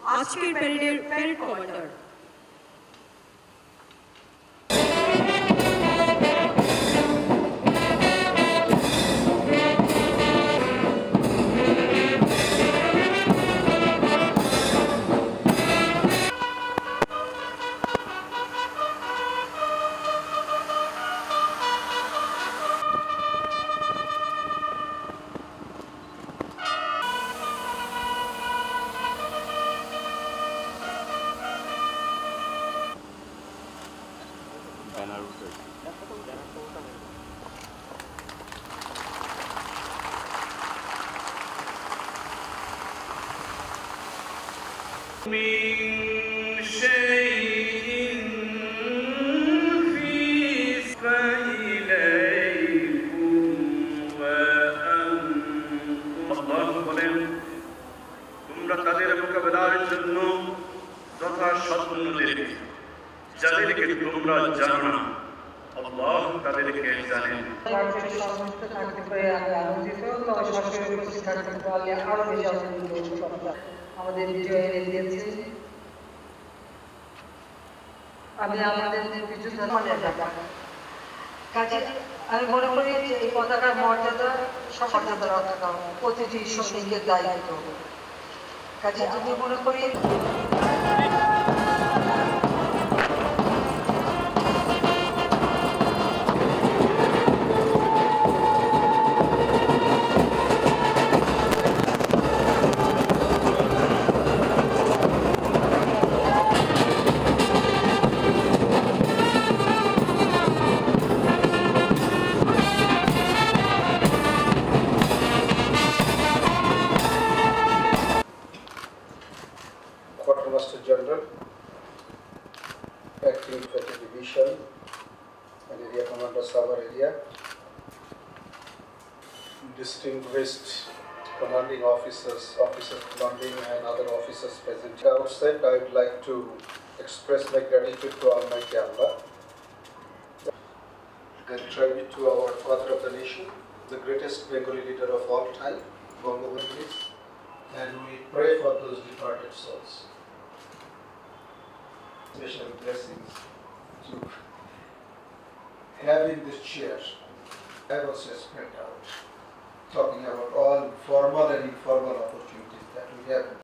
আজকের প্যারেডের parade commander. তোমরা তাদের মোকাবেলার জন্য যথাসাধ্য যাদেরকে তোমরা জানো না আল্লাহ তাদেরকে জানেন। আমাদের বিজয় এনে দিয়েছে। আমি আমাদের আমি মনে করি যে এই পতাকার মর্যাদা মর্যাদা রক্ষা করা প্রতিটি সৈনিকের দায়িত্ব। কাজে আমি মনে করি Quartermaster General, Acting Infantry Division, and Area Commander Savar area, distinguished commanding officers, officers commanding and other officers present. At the outset, I would like to express my gratitude to Almighty Allah and tribute to our father of the nation, the greatest Bengali leader of all time, Bangabandhu, and we pray for those departed souls. Special blessings to having this chair. I also spread out, talking about all formal and informal opportunities that we have.